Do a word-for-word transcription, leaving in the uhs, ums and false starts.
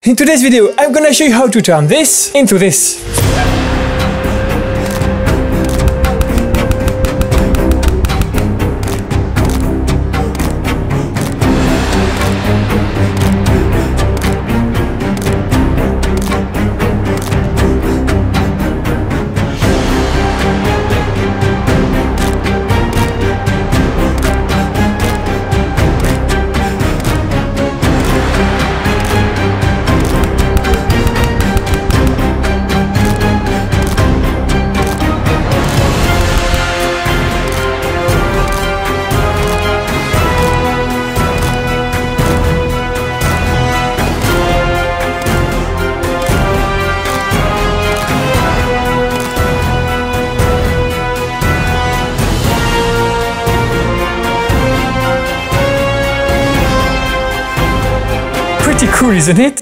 In today's video, I'm gonna show you how to turn this into this. Pretty cool, isn't it?